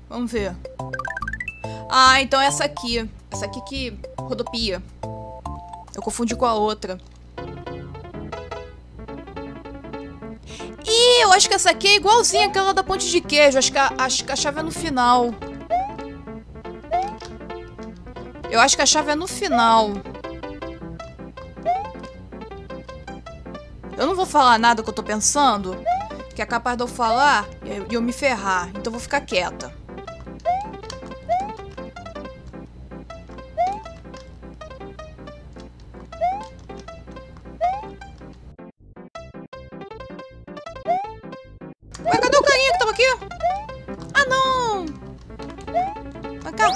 Vamos ver. Ah, então é essa aqui. Essa aqui que rodopia. Eu confundi com a outra. Ih, eu acho que essa aqui é igualzinha àquela da ponte de queijo. Acho que a chave é no final. Eu acho que a chave é no final. Eu não vou falar nada que eu tô pensando, que é capaz de eu falar e eu me ferrar. Então eu vou ficar quieta. Ué, cadê o carinha que tava aqui? Ah, não! Vem cá.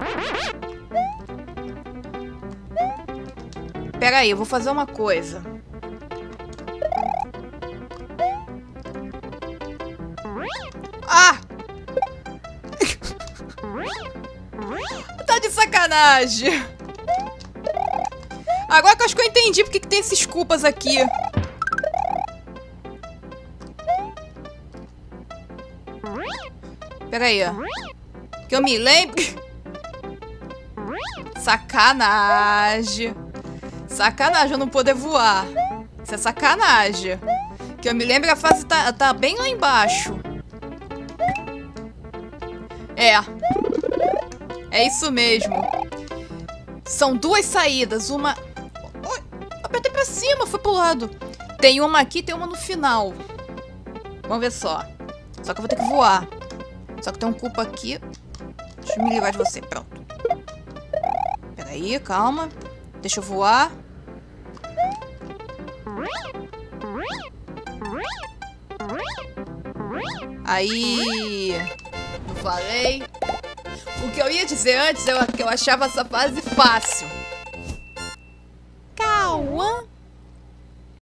Pera aí, eu vou fazer uma coisa. Ah! Tá de sacanagem. Agora que eu acho que eu entendi porque que tem esses culpas aqui. Pera aí. Que eu me lembro. Sacanagem. Sacanagem eu não poder voar. Isso é sacanagem. Que eu me lembro que a fase tá bem lá embaixo. É isso mesmo. São duas saídas. Uma... Oi, apertei pra cima, foi pro lado. Tem uma aqui, tem uma no final. Vamos ver só. Só que eu vou ter que voar. Só que tem um cupo aqui. Deixa eu me livrar de você, pronto. Peraí, calma. Deixa eu voar. Aí... Não falei. O que eu ia dizer antes é que eu achava essa fase fácil. Calma.